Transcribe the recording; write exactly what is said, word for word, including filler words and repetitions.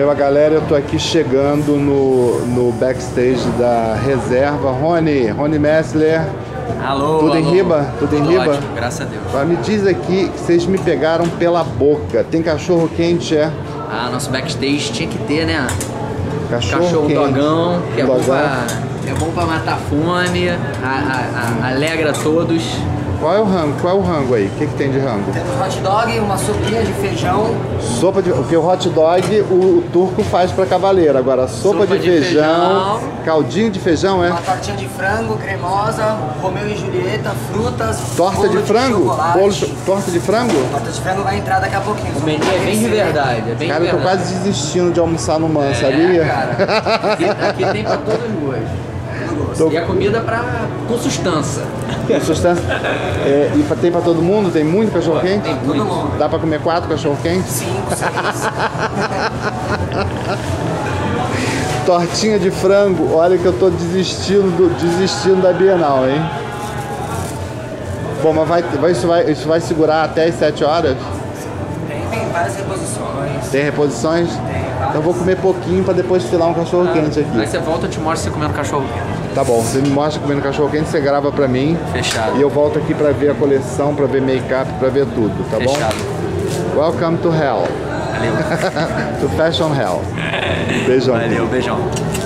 Valeu, galera. Eu tô aqui chegando no, no backstage da reserva. Rony, Rony Messler. Alô, Tudo alô. em riba? Tudo, Tudo em riba? Ótimo, graças a Deus. Mas me diz aqui que vocês me pegaram pela boca. Tem cachorro quente, é? Ah, nosso backstage tinha que ter, né? Cachorro, cachorro quente. dogão, que é Dogão. bom, pra, é bom pra matar fome, a, a, a, alegra todos. Qual é o rango? Qual é o rango aí? O que, que tem de rango? Temos hot dog, uma sopinha de feijão. Sopa de... Porque o hot dog o, o turco faz pra cavaleiro. Agora, sopa, Sopa de, de feijão, feijão. Caldinho de feijão, é? Uma tortinha de frango cremosa, Romeu e Julieta, frutas, Torta bolo de frango? chocolate. Bolo, torta de frango? Torta de frango vai entrar daqui a pouquinho. O menu é bem de verdade, é bem Cara, de eu tô verdade. quase desistindo de almoçar no Man, É, sabia? cara. Aqui, aqui tem pra todos os gostos. Tô- E a comida pra, com sustância. Com sustância. É, e pra- tem pra todo mundo? Tem muito cachorro quente? Tem Todo muito. mundo. Dá pra comer quatro cachorro quentes? Cinco, seis. Tortinha de frango. Olha que eu tô desistindo, do- desistindo da Bienal, hein? Bom, mas vai, vai, isso, vai, isso vai segurar até as sete horas? Tem, tem várias reposições. Tem reposições? Tem várias. Então eu vou comer pouquinho pra depois filar um cachorro quente Aí aqui. você volta, eu te mostro você comendo cachorro quente. Tá bom, você me mostra comendo cachorro quente, você grava pra mim. Fechado. E eu volto aqui pra ver a coleção, pra ver make-up, pra ver tudo, tá Fechado. bom? Welcome to hell. Valeu. To fashion hell. Beijão. Valeu, beijão.